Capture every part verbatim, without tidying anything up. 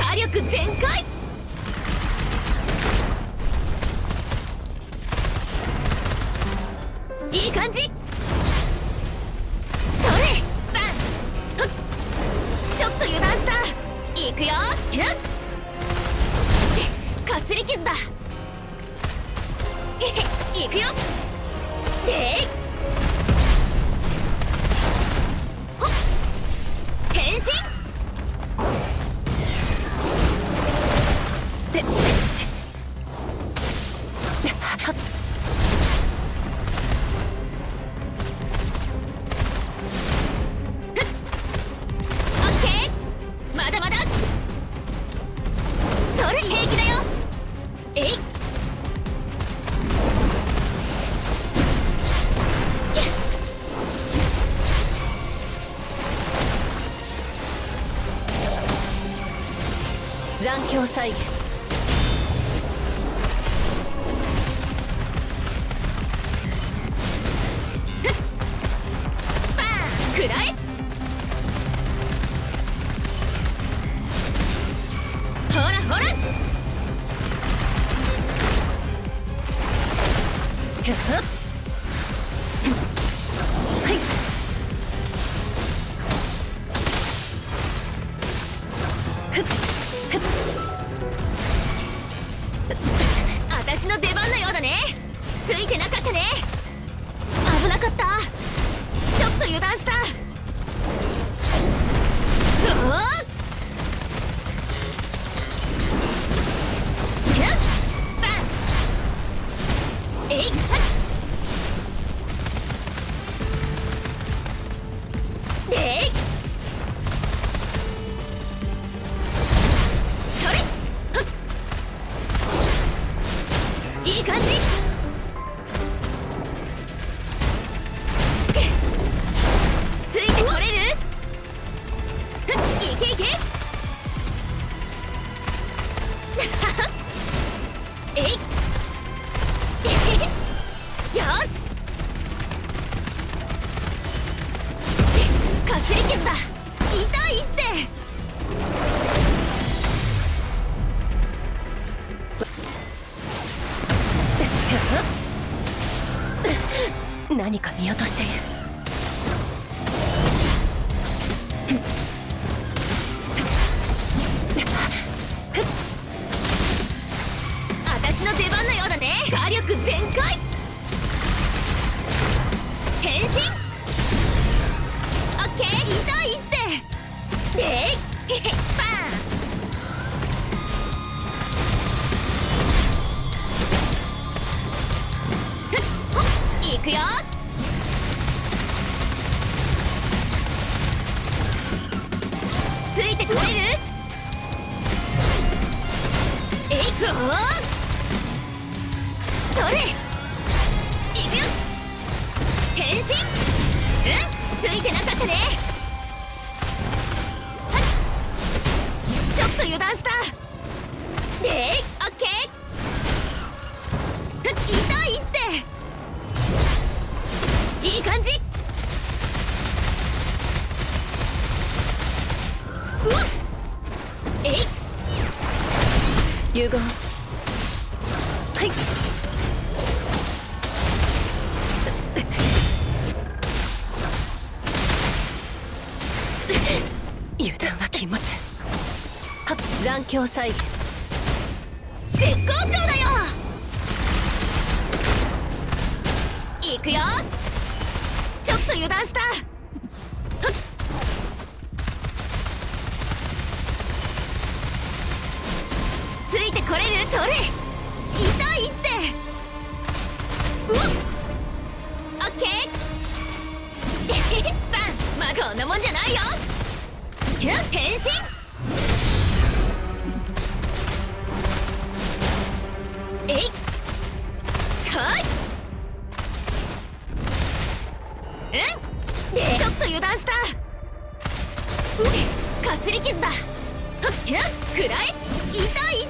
火力全開。いい感じ。それバン。ふっ、ちょっと油断した。いくよ。ひゃっ、かすり傷だ。へへ、いくよ。でいほっ、変身。ではっ、オッケー。まだまだ。それ平気だよ。えい。残響再現。バーン、くらえ。ほらほら。ふっふっ、はい。ふっふっ、私の出番のようだね。ついてなかったね。危なかった。ちょっと油断した。うおー、ひゃっ、バン。えいっ、はっ、でいそれ、ふっ、いい感じ。ついてこれる。ふっ、いけいけ。えいよし。かすり傷だ。痛いって。何か見落としている。私の出番のようだね。火力全開。変身。オッケー。痛いって。でいへへ、バーン。いくよ。ついてこれる。えいっ、おー、それいくよ。変身。うん、ついてなかったね。はっ、ちょっと油断した。でいオッケー。ふっ、痛いって。いい感じ。うわっ、えい融合。はい。油断は禁物。はっ、残響再現。絶好調だよ。いくよ。ちょっと油断した。ふっ、ついてこれる。それ痛いって。うわっ、オッケー。バン。まあこんなもんじゃないよ。変身。えいさい。うんでちょっと油断した。うっ、かすり傷だ。はっ、ひゃっ、くらえ。痛いって。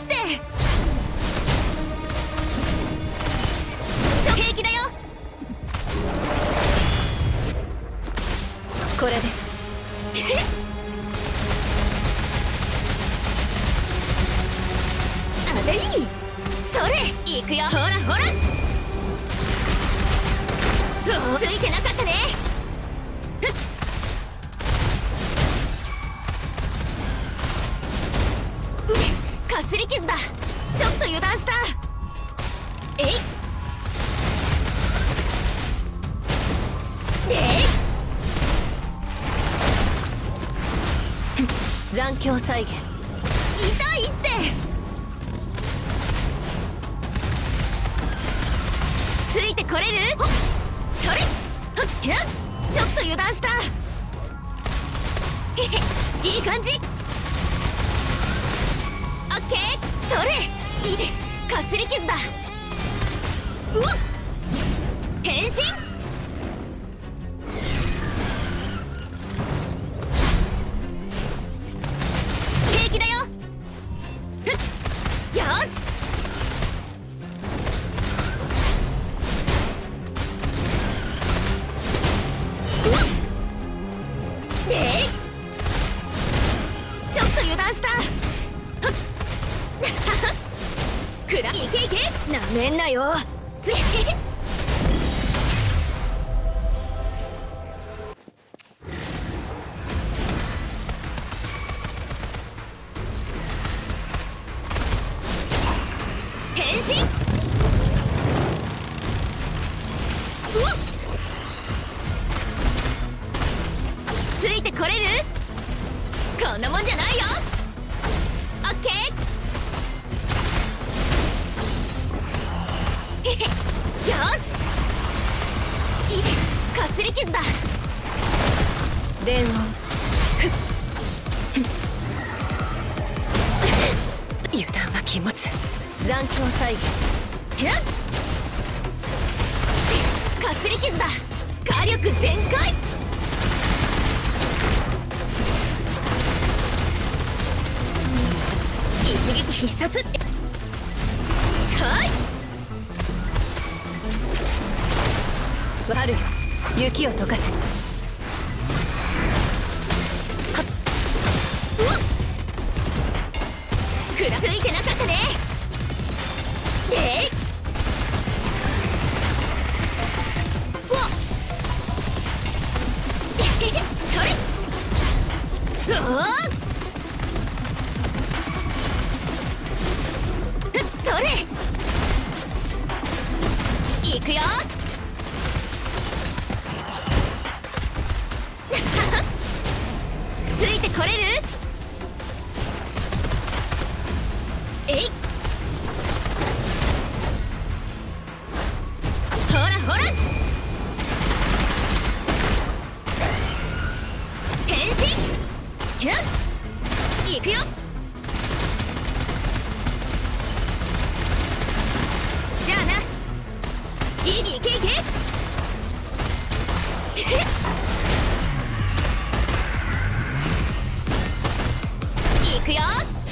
ちょ平気だよ。これでえい、それいくよ。ほらほら、ついてなかったね。ふっ、うっ、かすり傷だ。ちょっと油断した。えいで残響再現。痛いって。ついてこれる？それ、ほっやっ、ちょっと油断した。へへ、いい感じ。オッケー、それいいで、かすり傷だ。うわっ、変身。平気だよ。ふっ、よし。うわっ、でちょっと油断した。ふっくらいけいけ、なめんなよ。つい変身。うわっ、ついてこれる？こんなもんじゃないよ。オッケー。へへ、よし。いいで、かすり傷だ。電話。油断は禁物。残響再現。やっ、かすり傷だ。火力全開。一撃必殺。はい、春よ、雪を溶かせ。はっ、うわっ、くらついてなかったね。でうわっ、えへへ、それ、うわっ、それいくよ。ついてこれる？えい、ほらほら、変身。やっ、いくよ。じゃあな、いいにいけいけ。いくよ。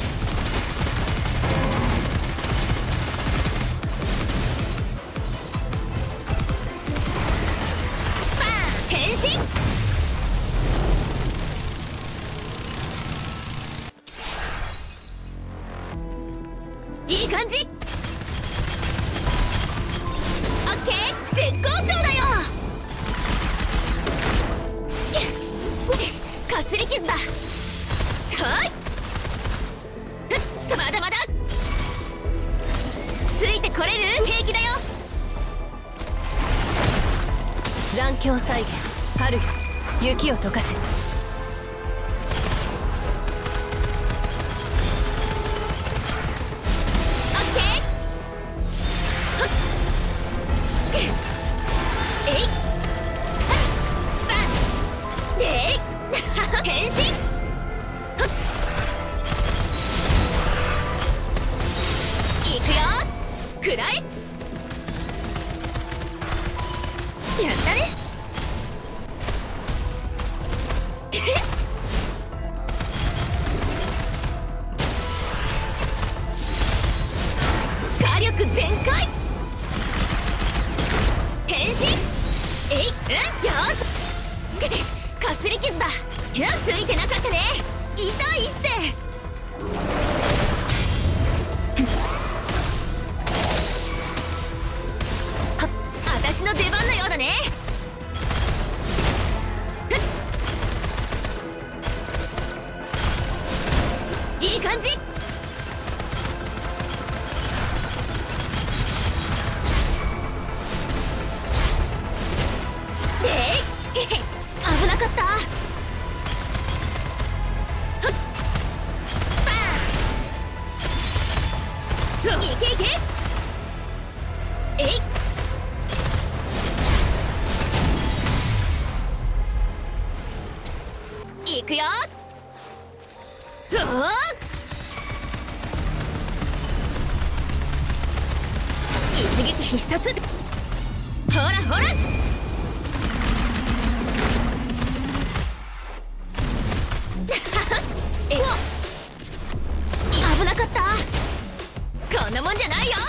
バーン、変身。いい感じ。オッケー、絶好調だよ。かすり傷だ。はい、まだまだ。ついてこれる？平気だよ。残響再現。春よ、雪を溶かせ。オッケー。はっ、えい、バンでい変身。いくよ、くらえ。やったね。火力全開。変身。えい、うん、よし。かすり傷だ。やっ、ついてなかったね。痛いって。 私の出番のようだね。いい感じ。でい危なかった。いけいけ。えいいくよ。うおー一撃必殺。ほらほらえっ危なかった。こんなもんじゃないよ。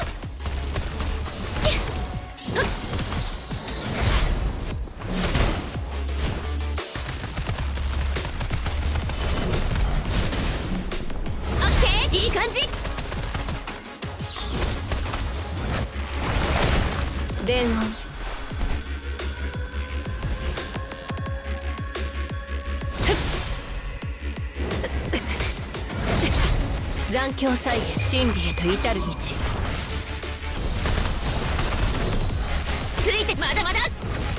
オッケーいい感じ。電音残響再現真理へと至る道。ついてまだまだ。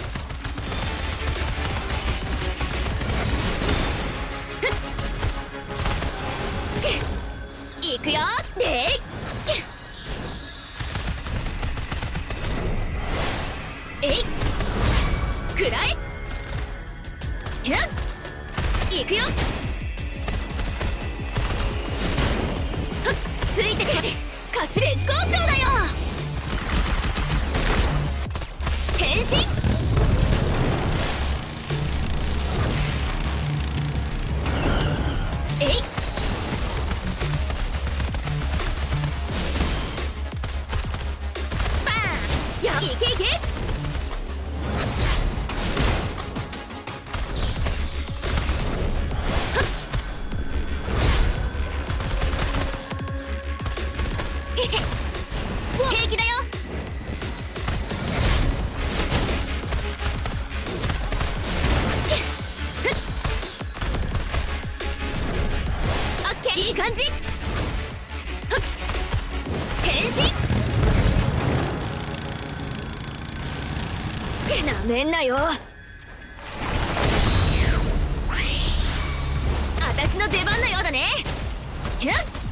いくよ。でえいくらえ。いくよ。ついてくれ。かすれゴーチョウだよ。変身。えいバーン。やいけいけ。平気だよ。オッケーいい感じ。変身。なめんなよ。私の出番のようだね。